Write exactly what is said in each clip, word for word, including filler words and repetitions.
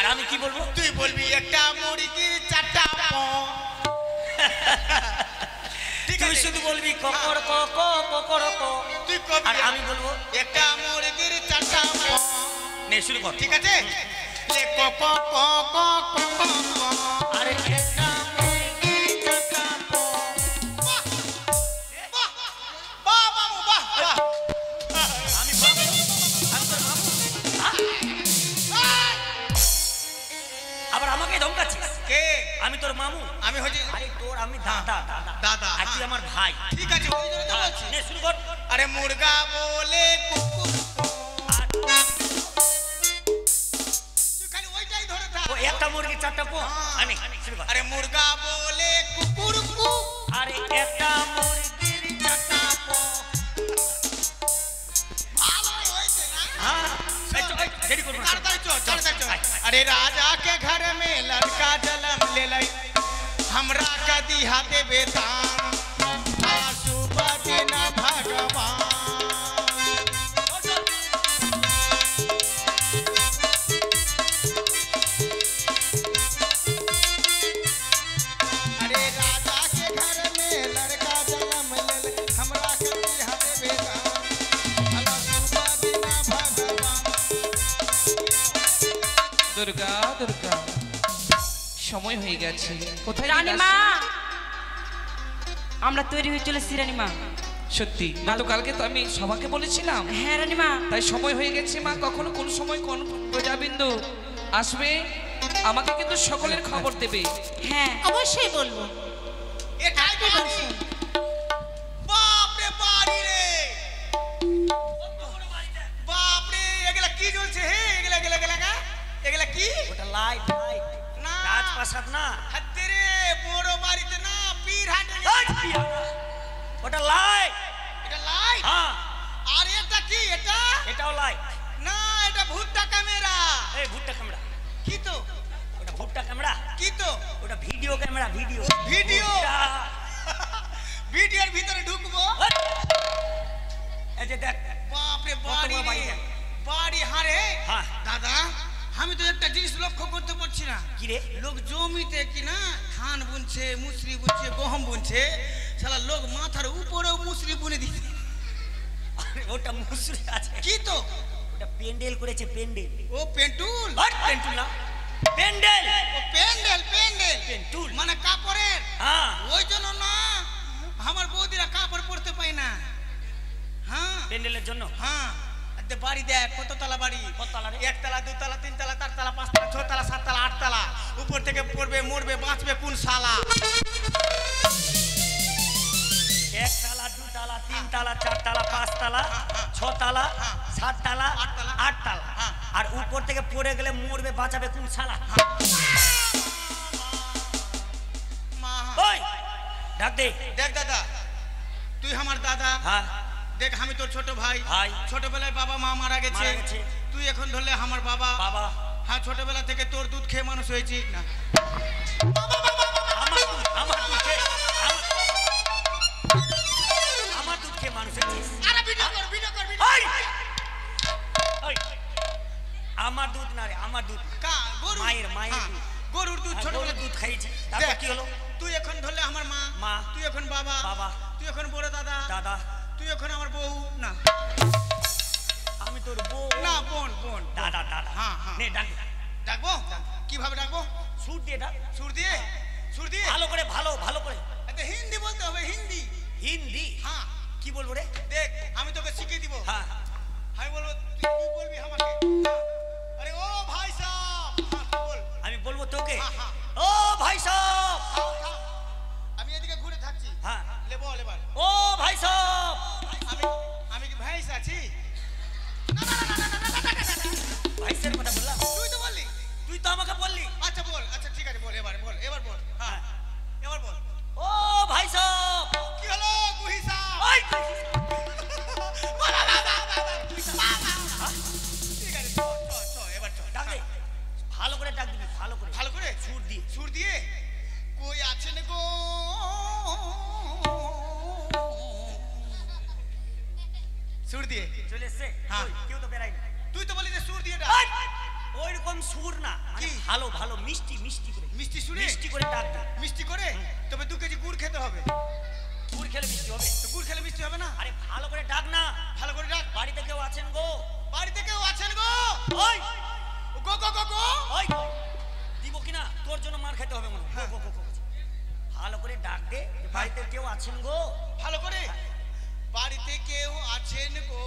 আমি কি বলবো? তুই বলবি একটা মুরগির চারটা পো। তুই শুধু বলবি ককর ক ক ককর ক। তুই কবি আর আমি বলবো একটা মুরগির চারটা পো। নে শুরু কর। ঠিক আছে লে ক ক ক ক ক ক। আরে একটা মুরগির চারটা পো। বাহ বাহ বাহ মামু বাহ বাহ। আমি বাবু আমি তোর বাবু। আবার আমাকে ধমকাচ্ছিস? কে? আমি তোর মামু। আমি হচ্ছি আরে তোর আমি দাদা দাদা দাদা। আর তুই আমার ভাই। ঠিক আছে ওই জন্য তো বলছি। নে শুরু কর। আরে মুরগা বলে কুকুর। আর তুই খালি ওইটাই ধরে থাক। ও একটা মুরগি চারটা পো। হ্যাঁ। আমি শুরু কর। আরে মুরগা বলে কুকুর কু। আরে একটা মুরগির চারটা পো। ভালো হয়েছে না? হ্যাঁ এই চল, এই দেরি করবো না। ताड़ाताड़ी चल, ताड़ाताड़ी चल। अरे राजा के घर में लड़का जन्म ले लई, हमरा का दिहा देबे दान, आसू बाजे ना भगवान। अरे राजा के घर में लड़का जन्म ले लई, हमरा का दिहा देबे दान, आसू बाजे ना भगवान। দুর্গা দুর্গা সময় হয়ে গেছে। কোথায় রানীমা আমরা তৈরি হয়ে চলেছি রানীমা। সত্যি গতকালকে তো আমি সবাকে বলেছিলাম। হ্যাঁ রানীমা তাই সময় হয়ে গেছে মা। কখনো কোন সময় কোন প্রজাবিন্দু আসবে আমাকে কিন্তু সকলের খবর দেবে। হ্যাঁ অবশ্যই বলবো। এটাই তো বলছি। বাপ রে বাড়ি রে, বাপ রে এগুলা কি জ্বলছে? হে এগুলা এগুলা এগুলা এগুলা কি? ওটা লাইট লাইট না রাজপ্রাসাদ না। হাতে রে বড় বাড়িতে না পীর হাটে। ওটা লাইট। এটা লাইট? হ্যাঁ আর এটা কি? এটা এটাও লাইট। না এটা ভুট্টা ক্যামেরা। এই ভুট্টা ক্যামেরা। কি তো ওটা ভুট্টা ক্যামেরা। কি তো ওটা ভিডিও ক্যামেরা। Video video. ভুট্টা। ভিডিওর ভিতরে ঢুকবো। এই যে দেখ বাপ রে কত বাড়ি বড় বাড়ি রে দেখ। বাড়ি। হারে হ্যাঁ। দাদা আমি তো একটা জিনিস লক্ষ্য করতে পারছি না। কি রে? লোক জমিতে কি না ধান বুনছে, মুসরি বুনছে, গহম বুনছে, শালা লোক মাথার উপরেও মুসরি বুনে দিচ্ছে। আরে ওটা মুসুরি আছে। কি তো ওটা পেন্ডেল করেছে পেন্ডেল। ও পেন্টুল। হট পেন্টুল না পেন্ডেল। ও পেন্ডেল পেন্ডেল পেন্টুল মানে কাপড়ের। হ্যাঁ ওই জন্য না আমার বৌদিরা কাপড় পরতে পায় না। হ্যাঁ পেন্ডেলের জন্য। হ্যাঁ দে বাড়ি দেখ কত তলা বাড়ি। কততলা রে? একতলা, দুতলা, তিনতলা, চারতলা, পাঁচতলা, ছতলা, সাততলা, আটতলা। উপর থেকে পড়বে মরবে বাঁচবে কোন শালা? এক তালা, দু তালা, তিন তালা, চার তালা, পাঁচ তালা, ছ তালা, সাত তালা, আটতলা, আট তালা। হ্যাঁ। আর উপর থেকে পড়ে গেলে মরবে বাঁচাবে কোন শালা? মা ওই ডাক দে। দেখ দাদা তুই আমার দাদা। হ্যাঁ দেখ আমি তোর ছোট ভাই। ভাই। ছোটবেলায় বাবা মা মারা গেছে। মারা গেছে। তুই এখন ধরলে আমার বাবা। বাবা হ্যাঁ ছোটবেলা থেকে তোর দুধ খেয়ে মানুষ হয়েছি না। আমার দুধ আমার দুধ খেয়ে আমার- আমার দুধ খেয়ে মানুষ হয়েছিস? আরে ভিডিও কর ভিডিও কর ভিডিও। ওই! ওই! আমার দুধ না রে আমার দুধ কা গরু মায়ের মায়ের হ্যাঁ, দুধ। গরুর দুধ আর ছোটবেলা গরুর দুধ খাইয়েছি। তারপর দেখ, কি হলো? তুই এখন ধরলে আমার মা। মা। তুই এখন বাবা। বাবা। তুই এখন বড় দাদা। দাদা তুই এখন আমার বউ না। আমি তোর বউ না বোন বোন। দাদা দাদা হ্যাঁ, হ্যাঁ। নে ডাক ডাকবো কিভাবে ডাকবো? সুর দিয়ে ডাক সুর দিয়ে? সুর দিয়ে? ভালো করে ভালো ভালো করে এটা হিন্দি বলতে হবে হিন্দি। হিন্দি। হ্যাঁ কি বলবো রে? দেখ আমি তোকে শিখিয়ে দিব। হ্যাঁ আমি বলবো তুই কি বলবি আমাকে? হ্যাঁ। আরে ও ভাই সাহেব হ্যাঁ তুই বল। আমি বলবো তোকে হ্যাঁ, হ্যাঁ। ও ভাই সাহেব। থাম, থাম। আমি এদিকে ঘুরে থাকছি। হ্যাঁ লে বল এবার। ও ভাই সাহেব। আমি আমি কি ভাইস আছি? ভাইসের কথা বললাম। তুই তো বললি। তুই তো আমাকে বললি। আচ্ছা বল আচ্ছা ঠিক আছে বল এবার বল এবার বল। হ্যাঁ এবার বল। ও ভাই সাহেব। কি হলো গুহি সাহেব? ওই বাবা বাবা বাবা ঠিক আছে চ চ চ এবার চ ডাক দে ভালো করে ডাক দিবি ভালো করে ভালো করে সুর দিয়ে সুর দিয়ে কই আছেন গো সুর দিয়ে চলে এসছে। হ্যাঁ। ওই, কেউ তো বেরায়নি। তুই তো বলি যে সুর দিয়ে ডাক। ওই, ওইরকম সুর না মানে কি? ভালো ভালো মিষ্টি মিষ্টি করে মিষ্টি শুনে মিষ্টি করে ডাক দে। মিষ্টি করে তবে দু কেজি গুড় খেতে হবে। গুড় খেলে মিষ্টি হবে? তো গুড় খেলে মিষ্টি হবে না? আরে ভালো করে ডাক না। ভালো করে ডাক। বাড়িতে কেউ আছেন গো? বাড়িতে কেউ আছেন গো? ওই গো গো গো গো। ওই দিব কিনা? তোর জন্য মার খেতে হবে মনে হয়। গো, গো, গো, গো। ভালো করে ডাক দে যে বাড়িতে কেউ আছেন গো। ভালো করে বাড়িতে কেউ আছেন গো?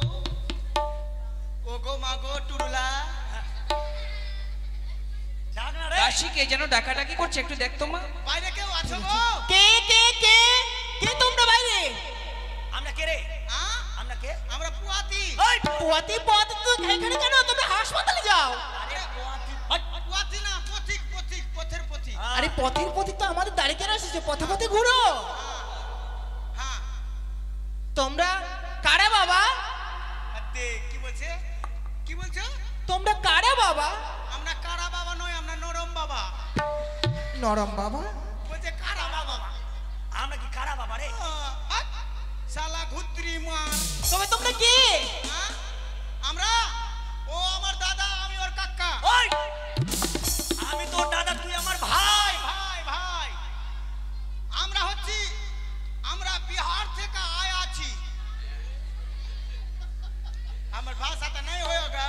ও গো মা গো টুরুলা। ডাক না রে। দাসী কে যেন ডাকাডাকি করছে, একটু দেখ তো মা। বাইরে কেউ আছো গো? কে কে কে কে তোমরা বাইরে? আমরা কে রে? হ্যাঁ আমরা কে? আমরা পুয়াতি। ওই পোয়াতি পোয়াতি তো এখানে কেন? তোমরা হাসপাতালে যাও। আরে পোয়াতি। পুয়াতি না পথিক পথিক পথের পথিক। আরে পথের পথিক তো আমাদের দাঁড়িয়ে কেন এসেছে? পথে পথে ঘুরো। হ্যাঁ তোমরা কারা বাবা? আতে কি বলছে? কি বলছো? তোমরা কারা বাবা? আমরা কারা বাবা নয়, আমরা নরম বাবা। নরম বাবা? বলছে কারা বাবা। আমরা কি কারা বাবা রে? আহ, শালা ঘুত্রি মার। তবে তোমরা কে? হ্যাঁ? আমরা ও আমার দাদা, আমি ওর কাকা। ওই আমি তোর দাদা, তুই আমার ভাই। ভাই ভাই আমরা হচ্ছি, আমরা বিহার থেকে আয় আছি। আমার ভাষাটা নেই হয়েগা।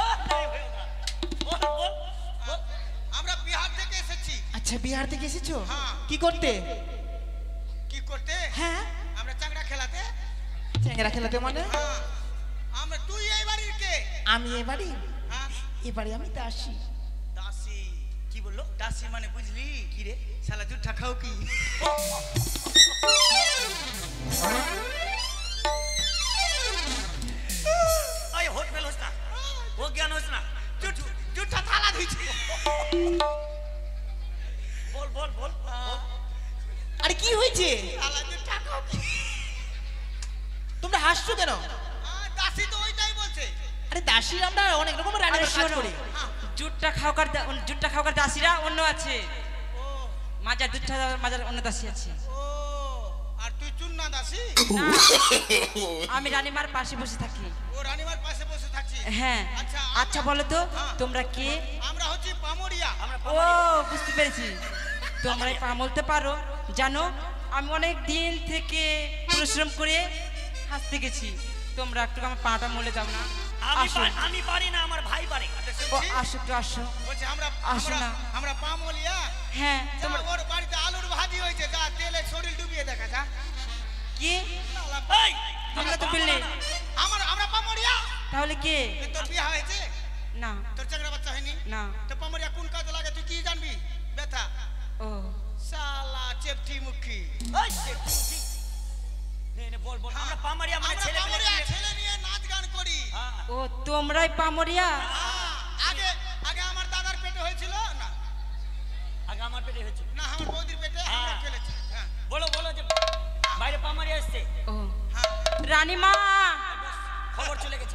বল বল বল। আমরা বিহার থেকে এসেছি। আচ্ছা বিহার থেকে এসেছো? হ্যাঁ। কি করতে? কি করতে? হ্যাঁ আমরা চাংড়া খেলাতে। চ্যাংরা খেলাতে মানে? হ্যাঁ আমরা, তুই এই বাড়ির কে? আমি এবারে হ্যাঁ এবারে আমি দাসী। দাসী। কি বললো? দাসী মানে বুঝলি কি রে? শালা জুঠা খাও কি? ওই হোট মেল হোস না, ও জ্ঞান হোস না। জুঠ- জুঠা থালা ধুইছি। বল বল বল বল। আরে কি হয়েছে? শালা জুঠা খাও কি? তোমরা হাসছো কেন? আহ, দাসী তো ওইটাই বলছে। আরে দাসী আমরা অনেক রকম রান্নার কাজ করি। জুটটা খাওয়ার জুটটা খাওয়ার দাসীরা অন্য আছে, ও মাজার দুধটা মাজার অন্য দাসী আছে। ও আর তুই চুন্না দাসী? না, আমি রানীমার পাশে বসে থাকি। ও রানীমার পাশে বসে থাকছি। হ্যাঁ আচ্ছা, আচ্ছা আমরা- বলো তো হ্যাঁ। তোমরা কে? আমরা হচ্ছি পামরিয়া। আমরা ও বুঝতে পেরেছি, তোমরা পা বলতে পারো। জানো আমি অনেক দিন থেকে পরিশ্রম করে হাসতে গেছি, তোমরা একটু আমার পাটা মলে দাও না। আমি আসো পারি- আমি পারি না, আমার ভাই পারে। আচ্ছা, ও, শুনছি? আসো একটু আসো। বলছে আমরা আসো আমরা না। আমরা পামলিয়া। হ্যাঁ যা, তোমরা ওর বাড়িতে আলুর ভাজি হয়েছে, যা তেলে শরীর ডুবিয়ে দেখা যা। কি? এই, তোমরা তো বললে আমার আমরা পামরিয়া। তাহলে কে? তুই তোর বিয়ে হয়েছে? না তোর চাকরা বাচ্চা হয়নি? না। তো পামরিয়া কোন কাজে লাগে তুই কি জানবি? ব্যথা। ও শালা চেপটি মুখী। এই, সে কি, কি? নে, নে, বল বল। আমরা পামারিয়া মানে আমরা ছেলে পেলে পামরিয়া নিয়ে- ছেলে নিয়ে নাচ গান করি। হ্যাঁ, ও তোমরাই পামরিয়া? হ্যাঁ, আগে আগে আমার দাদার পেটে হয়েছিল না, আগে আমার পেটে হয়েছে। না আমার বৌদির পেটে আমরা হ্যাঁ। ফেলেছি। হ্যাঁ বলো বলো যে বাইরে পামারিয়া এসছে, ও হ্যাঁ রানীমা, খবর চলে গেছে।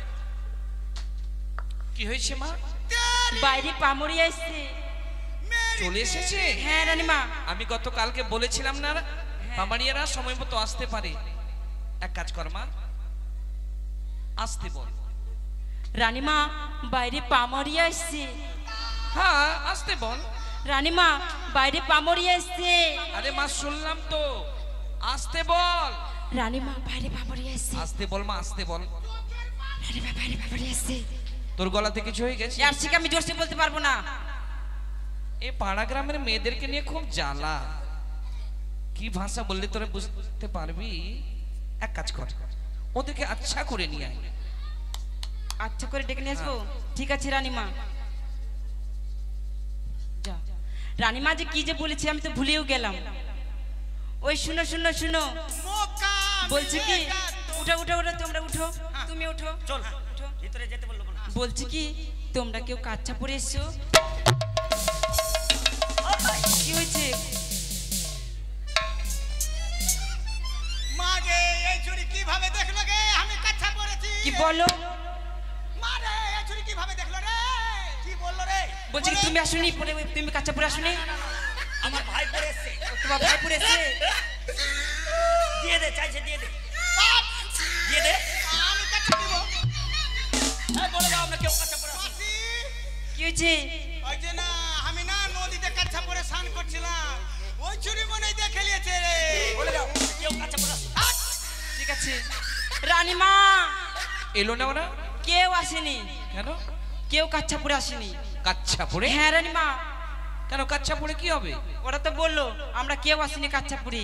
কি হয়েছে মা? তেরি বাইরে পামরিয়া এসছে। মেরি চলে এসেছে? হ্যাঁ রানীমা। আমি গতকালকে বলেছিলাম না পামারিয়ারা সময় মতো আসতে পারে। এক কাজ কর মা, আসতে বল। রানীমা বাইরে পামরিয়া এসছে। হ্যাঁ আসতে বল। রানীমা বাইরে পামরিয়া এসছে। আরে মা শুনলাম তো, আসতে বল। রানীমা বাইরে পামরিয়া এসছে। আসতে বল মা, আসতে বল। রানীমা বাইরে পামরিয়া এসছে। তোর গলাতে কিছু হয়ে গেছে? আর শিখে আমি জোরসে বলতে পারবো না। এই পাড়া গ্রামের মেয়েদেরকে নিয়ে খুব জ্বালা। কি ভাষা বললে তোরা বুঝতে পারবি? এক কাজ কর, ওদেরকে আচ্ছা করে নিয়ে আয়। আচ্ছা করে ডেকে নিয়ে আসবো? ঠিক আছে রানীমা। যা। রানীমা যে কি যে বলেছে আমি তো ভুলেও গেলাম। ওই শুনো শুনো শুনো, মোকা বলছি কি মিলেগা তো। উঠো উঠো উঠো, তোমরা উঠো, তুমি উঠো। চল উঠো। ভিতরে যেতে বললো না। বলছি কি তোমরা কেউ কাচ্চা পরে এসছো? কি হয়েছে? মাগে এই চুরি কিভাবে দেখলো গে? আমি কাচ্চা পরেছি। কি বলো? মারে এই চুরি কিভাবে দেখলো রে? কি বললো রে? বলছি কি তুমি আসুনি পরে, তুমি কাচ্চা পরে আসুনি? আমার ভাই পরে এসছে। তোমার ভাই পরে এসছে? দিয়ে দে, চাইছে দিয়ে দে, বাপ, দিয়ে দে। আমি কাচ্চা দিব। এই, বলে দাও আমরা কেউ কাঁচা পরে আসি। মাসি, কি হয়েছে? ওই যে না স্নান করছিলাম ওই চুরি মনে দেখে নিয়েছে রে বলে দাও কেউ কাঁচা পড়ে আসে? ঠিক আছে রানীমা এলো না ওরা কেউ আসেনি কেন কেউ কাচ্চা পরে আসেনি কাচ্চা পড়ে হ্যাঁ রানীমা কেন কাচ্চা পড়ে কি হবে ওরা তো বললো আমরা কেউ আসিনি কাচ্চা পরে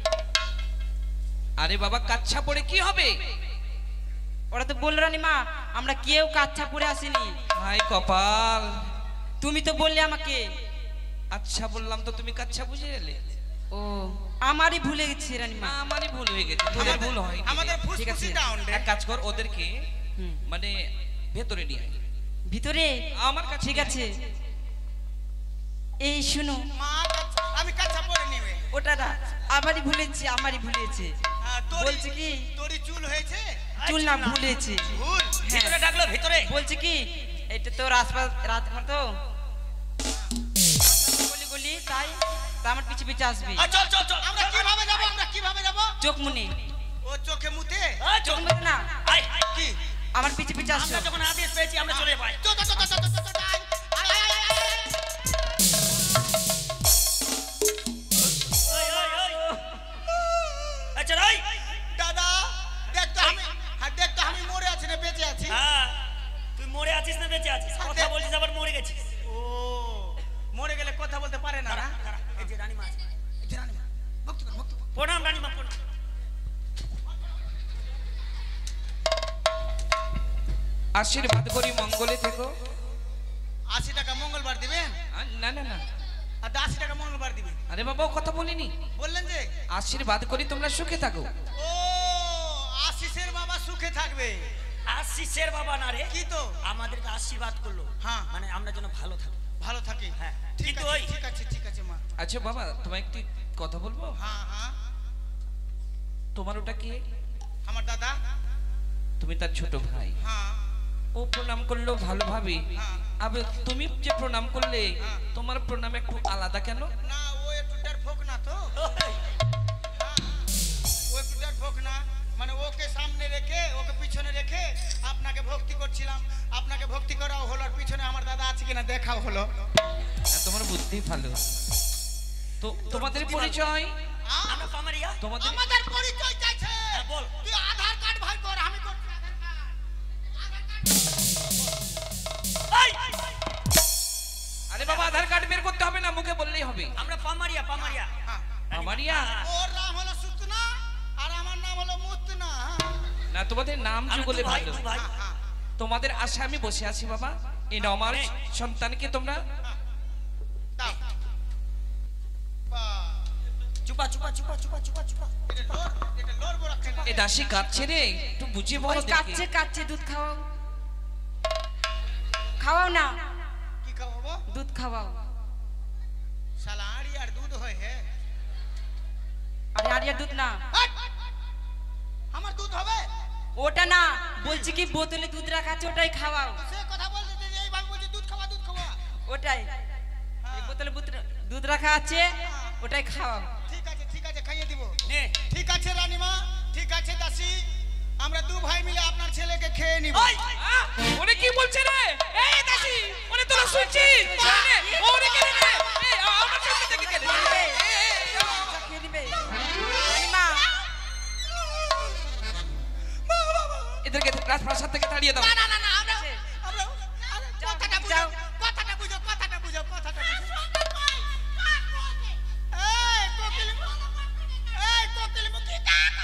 আরে বাবা কাচ্চা পড়ে কি হবে ওরা তো বললো রানীমা আমরা কেউ কাচ্চা পরে আসিনি হাই কপাল তুমি তো বললে আমাকে আচ্ছা বললাম তো তুমি কাচ্চা বুঝে এলে ও আমারই ভুলে গেছি রানীমা না আমারই ভুল হয়ে গেছে তোদের ভুল হয় আমাদের ঠিক আছে। ফুসফুসি ডাউন রে এক কাজ কর ওদেরকে হুম। মানে ভেতরে নিয়ে আয়। ভিতরে আমার কাছে ঠিক আছে এই শুনো মা কাচ্চা- আমি কাঁচা পরে নিবে ওটা না আমারই ভুলেছি আমারই ভুলেছে বলছে কি তোরই চুল হয়েছে চুল না ভুলেছে ভুল ভিতরে ডাকলো ভিতরে বলছে কি এটা তো রাজপাত রাত ঘর তো গলি গলি তাই তা আমার পিছে পিছে আসবে আ, চল চল চল আমরা কিভাবে যাব আমরা কিভাবে যাব চোখ মুনে ও চোখে মুতে আ, চোখ চল মুনে না আয় কি আমার পিছে পিছে আসছো আমরা যখন আদেশ পেয়েছি আমরা চলে যাই চো চো চো চো চো চো আয় আয় আয় আয় ওই ওই ওই আচ্ছা রাই দাদা দেখ তো আমি হ্যাঁ দেখ তো আমি মরে আছি না বেঁচে আছি হ্যাঁ তুই মরে আছিস না বেঁচে আছিস কথা বলছিস আবার মরে গেছিস ও মরে গেলে কথা বলতে পারে না না দাঁড়া, এই যে রানীমা আছে। এই যে রানীমা, ভক্তি কর, ভক্তি কর। প্রণাম রানীমা প্রণাম আশীর্বাদ করি মঙ্গলে থেকো আশি টাকা মঙ্গলবার দিবেন আ, না না না আর আশি টাকা মঙ্গলবার দিবেন আরে বাবা ও কথা বলিনি বললেন যে আশীর্বাদ করি তোমরা সুখে থাকো ও আশিসের বাবা সুখে থাকবে আশিসের বাবা না রে কি তো আমাদেরকে আশীর্বাদ করলো হ্যাঁ। মানে আমরা যেন ভালো থাকি ভালো থাকে হ্যাঁ, ঠিক কিন্তু আছে ওই- ঠিক আছে ঠিক আছে মা আচ্ছা বাবা তোমায় একটি কথা বলবো হ্যাঁ হ্যাঁ তোমার ওটা কি আমার দাদা তুমি তার ছোট ভাই হ্যাঁ ও প্রণাম করলো ভালোভাবে হ্যাঁ। আবে তুমি যে প্রণাম করলে হ্যাঁ। তোমার প্রণাম একটু আলাদা কেন না ও একটু ডার ফোক না তো হ্যাঁ, ও একটু ডার ফোক না মানে ওকে সামনে রেখে ওকে পিছনে রেখে আপনাকে ভক্তি করছিলাম আপনাকে ভক্তি করাও হলো আর পিছনে আমার দাদা আছে কিনা দেখাও হলো হ্যাঁ, তোমার বুদ্ধি ভালো তো তোমাদের পরিচয় আ- আমরা পামারিয়া তোমাদের আমাদের পরিচয় চাইছে হ্যাঁ, বল। তুই আধার কার্ড ভাই কর আমি করছি আধার কার্ড এই! আরে বাবা আধার কার্ড বের করতে হবে না মুখে বললেই হবে আমরা পামারিয়া পামারিয়া হ্যাঁ আমারিয়া ওর নাম হলো সুতনা আর আমার নাম হলো মুতনা না তোমাদের নাম আমরা যুগলে দু ভাই, ভালো দু ভাই। হ্যাঁ, হ্যাঁ। তোমাদের আশা আমি বসে আছি বাবা এই আমার সন্তানকে তোমরা দাও বাহ, চুপা চুপা চুপা চুপা চুপা চুপা এটা লোর এটা লোর বড় একটা এই দাসী কাঁদছে রে একটু বুঝিয়ে বলো ওই দেখি। কাচ্ছে কাচ্ছে দুধ খাওয়াও খাওয়াও না কি খাওয়াবো দুধ খাওয়াও শালা আড়ি আর দুধ হয় হে আরে আরিয়ার দুধ না হাট! আমার দুধ হবে ওটা না বলছি কি বোতলে দুধ রাখা আছে ওটাই খাওয়াও সে কথা বলতে যে এইভাবে বলছে দুধ খাওয়া দুধ খাওয়া ওটাই এই বোতলে বুত- দুধ রাখা আছে ওটাই খাওয়াও ঠিক আছে ঠিক আছে খাইয়ে দিব নে ঠিক আছে রানীমা ঠিক আছে দাসী আমরা দু ভাই মিলে আপনার ছেলেকে খেয়ে নিব ওই! আহ, ওরে কি বলছে রে এই দাসী ওরে তোরা শুনছিস ওরে ওরে কে রে এই আমার সামনে থেকে কে রে এই, এই, এই, আচ্ছা, খেয়ে নিবে রানীমা এদেরকে রাজপ্রাসাদ থেকে তাড়িয়ে দাও না না না না আমরা আছে। আমরা আরে, যাও, কথাটা বুঝো যাও। কথাটা বুঝো কথাটা বুঝো কথাটা বুঝো এই কোকিল এই কোকিল মুখী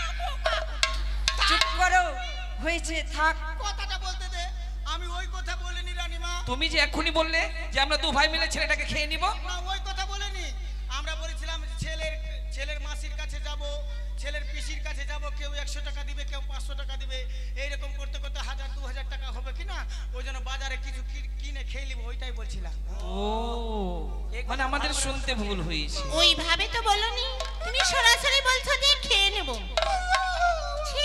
চুপ করো হয়েছে থাক কথাটা বলতে দে আমি ওই কথা বলিনি রানীমা তুমি যে এক্ষুনি বললে যে আমরা দু ভাই মিলে ছেলেটাকে খেয়ে নিব না ওই কথা বলিনি আমরা বলেছিলাম যে ছেলের ছেলের মাসির কাছে যাব ছেলের পিসির কাছে যাব কেউ একশো টাকা দিবে কেউ পাঁচশো টাকা দিবে এইরকম করতে করতে হাজার দু হাজার টাকা হবে কিনা ওই জন্য বাজারে কিছু কি- কিনে খেয়ে নিব ওইটাই বলছিলাম ও মানে আমাদের শুনতে ভুল হয়েছে ওইভাবে তো বলনি তুমি সরাসরি বলছো যে খেয়ে নেব ছি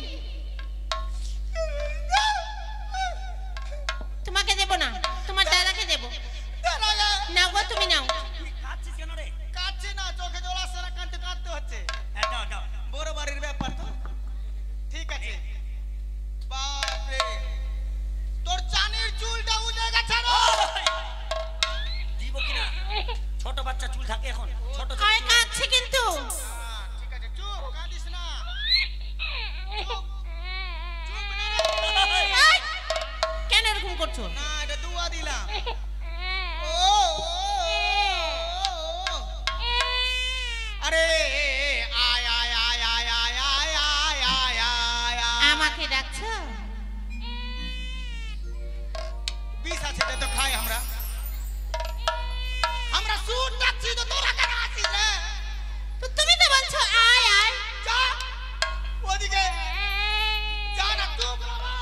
তোমাকে দেব না তোমার দাদাকে দেব নাও গো তুমি নাও কাঁদছিস কেন রে কাটছে না চোখে জল আসছে না কাঁদতে কাঁদতে হচ্ছে হ্যাঁ দাও দাও বড় বাড়ির ব্যাপার তো ঠিক আছে বাপরে তোর চানির চুলটা উঠে গেছে রে ওই! দিব কিনা ছোট বাচ্চা চুল স্কুল থাকে এখন ছোট ছোট আয় কাঁদছে কিন্তু আহ, ঠিক আছে চুপ কাঁদিস না চুপ চুপ না রে। আয়! কেন এরকম করছো না এটা দুয়া দিলাম ও ও, ও, ও। আরে আয় আয় আয় আয় আয় আয় আয় আয় আয় আয় আমাকে ডাকছো বিষ আছে দে তো খাই আমরা আমরা সুট ডাকছি তো তোরা কেন আসিস রে তো তুমি তো বলছো আয় আয় যা ওদিকে যা না চুপ বাবা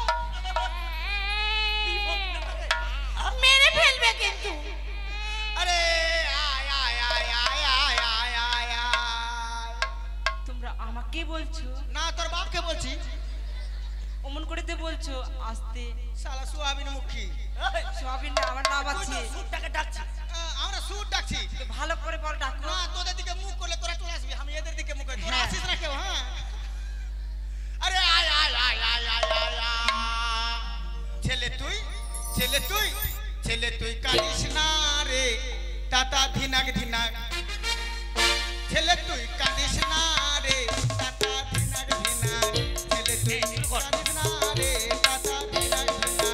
মেরে ফেলবে কিন্তু আরে আয় আয় আয় আয় আয় আয় আয় আয় তোমরা আমাকে বলছো না তোর বাপকে বলছি অমন করে তো বলছো আস্তে শালা সোয়াবিন মুখী সবিন না আমার নাম আছে সুটটাকে ডাকছি আহ, আমরা সুট ডাকছি তো ভালো করে বল ডাকো না তোদের দিকে মুখ করলে তোরা চলে আসবি আমি এদের দিকে মুখ করি তোরা হ্যাঁ। আসিস না কেউ হ্যাঁ আরে আয় আয় আয় আয় আয় আয় আয়। ছেলে তুই ছেলে তুই ছেলে তুই কাঁদিস না রে টাটা ধিনাক ধিনাক ছেলে তুই কাঁদিস না রে টাটা ধিনাক ধিনাক ছেলে তুই কাঁদিস না রে টাটা ধিনাক ধিনাক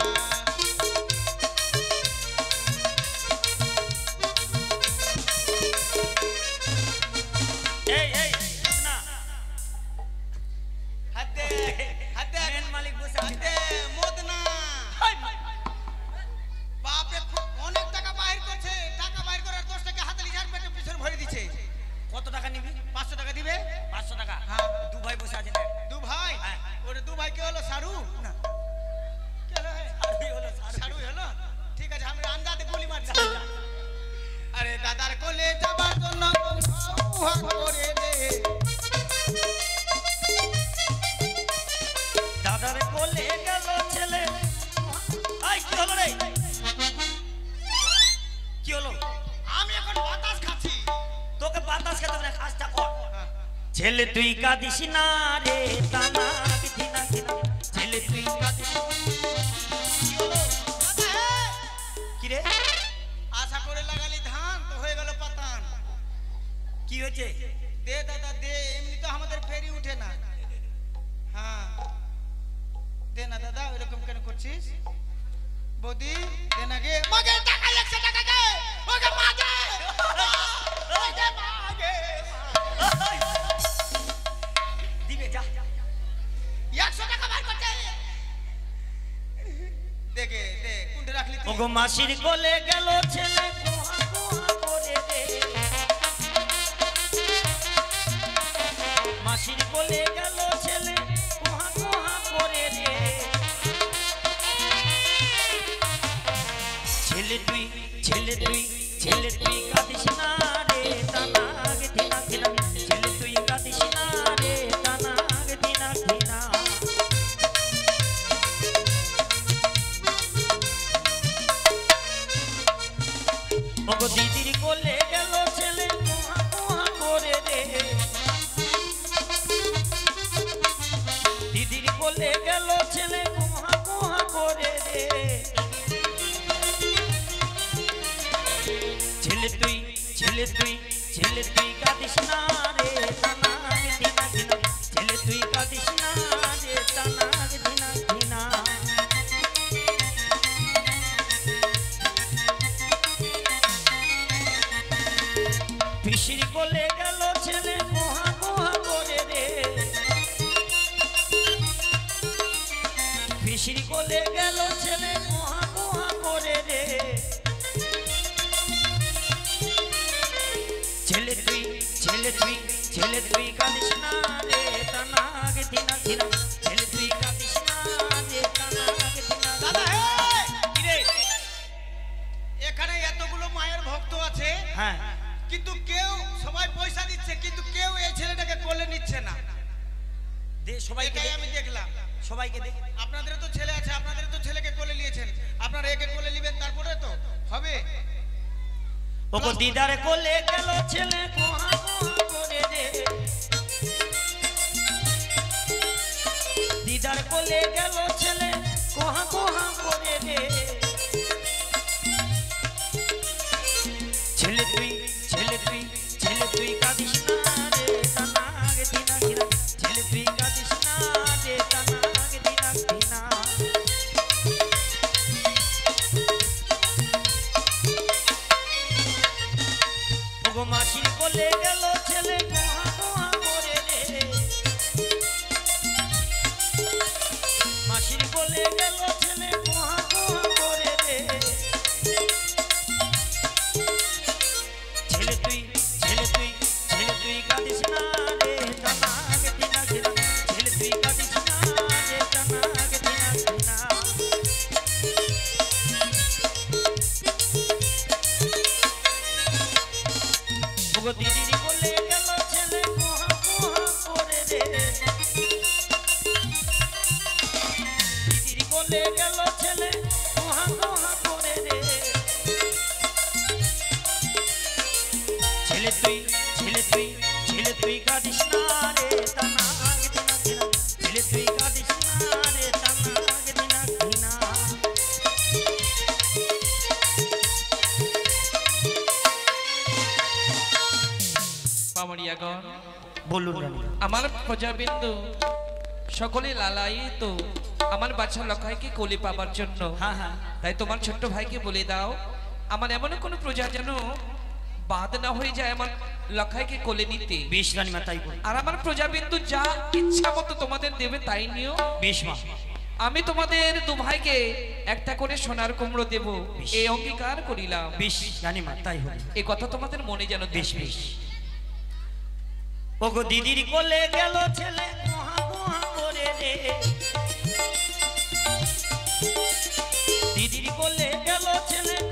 এই এই না হাত দে হাত দে মেন মালিক বসে হাত আছে দে মদ না বাপরে খুব অনেক টাকা বাইর করছে টাকা বাইর করার দশ টাকা হাতে লিজার পেটে পিছনে ভরে দিচ্ছে কত টাকা নিবি পাঁচশো টাকা দিবে পাঁচশো টাকা হ্যাঁ। দু ভাই বসে আছে দেখ দু ভাই হ্যাঁ। ওরে দু ভাই কে হলো সারু না কে হলো হে? সারুই হলো সারু সারু হলো ঠিক আছে আমি আন্দাজে গুলি মারছি আরে দাদার কোলে যাবার জন্য উহা করে দে দাদার কোলে গেল ছেলে আই কি হলো রে কি হলো আমি এখন বাতাস খাচ্ছি তোকে বাতাস খেতে হবে না কাজটা কর হ্যাঁ। ছেলে তুই কাঁদিস না রে টানা দিনা দিনা ছেলে তুই কাঁদিস কি হলো দাদা, হে। কি রে আশা করে লাগালি ধান তো হয়ে গেল পাতান কি হয়েছে দে দাদা দে এমনি তো আমাদের ফেরি উঠে না হ্যাঁ দে না দাদা ওইরকম কেন করছিস বৌদি দে না গে মাগে টাকা একশো টাকা দে ওকে মাগে ওকে মাগে দিবে যা একশো টাকা বার করতে দেখে দে কুন্ডে রাখলি তুই ওগো মাসির কোলে গেল ছেলে কুহা কুহা করে রে মাসির কোলে গেল ছেলে কুহা কুহা করে রে ছেলে তুই ছেলে তুই ছেলে তুই কাঁদিস না রে তানাগ দিনা দিনা ছেলে তুই কাঁদিস না রে তানাগ দিনা দিনা ওগো দিদির কোলে গেল ছেলে কুহা কুহা করে রে দিদির কোলে গেল ছেলে কুহা কুহা করে রে ছেলে তুই ছেলে তুই ছেলে তুই কাঁদিস না রে তানাগ দিনা দিনা ছেলে তুই কাঁদিস না রে তানাগ দিনা দিনা পিসির কোলে গেল ছেলে কুহা কুহা করে রে পিসির কোলে গেল ছেলে কুহা কুহা করে রে ছেলে তুই ছেলে তুই ছেলে তুই কাঁদিস না রে তানাগ দিনা দিনা ছেলে তুই কাঁদিস না রে তানাগ দিনা দাদা হে কি রে এখানে এতগুলো মায়ের ভক্ত আছে হ্যাঁ কিন্তু কেউ সবাই পয়সা দিচ্ছে কিন্তু কেউ এই ছেলেটাকে কোলে নিচ্ছে না দে সবাইকে এটাই দে আমি দেখলাম সবাইকে দে আপনাদের তো ছেলে আছে আপনাদের তো ছেলেকে কোলে নিয়েছেন আপনারা একে কোলে নেবেন তারপরে তো হবে ওগো দিদার কোলে গেল ছেলে কুহা কুহা করে রে দিদার কোলে গেল ছেলে কুহা কুহা করে রে ছেলে তুই ছেলে তুই ওগো দিদির কোলে গেল ছেলে কোহা কোহা করে রে দিদির কোলে গেল ছেলে কোহা কোহা করে রে ছেলে তুই ছেলে তুই ছেলে তুই কাঁদিস না রে তানাগ দিনা দিনা ছেলে তুই কাঁদিস না রে তানাগ দিনা দিনা পামড়িয়াগণ বলুন আমার প্রজাবিন্দু সকলে লালায়িত আমার বাচ্চা লক্ষাইকে কোলে পাবার জন্য। হ্যাঁ হ্যাঁ তাই তোমার ছোট্ট ভাইকে বলে দাও আমার এমন কোনো প্রজা যেন বাদ না হয়ে যায় আমার লক্ষাইকে কোলে নিতে। বেশ রানীমা তাই বল। আর আমার প্রজাবিন্দু যা ইচ্ছা মতো তোমাদের দেবে তাই নিও। বেশ মা। আমি তোমাদের দু ভাইকে একটা করে সোনার কুমড়ো দেব এই অঙ্গীকার করিলাম। বেশ রানীমা তাই হবে। এই কথা তোমাদের মনে যেন বেশ থাকবে। বেশ। ওগো দিদির কোলে গেল ছেলে কোহা কোহা করে রে দিদির কোলে গেল ছেলে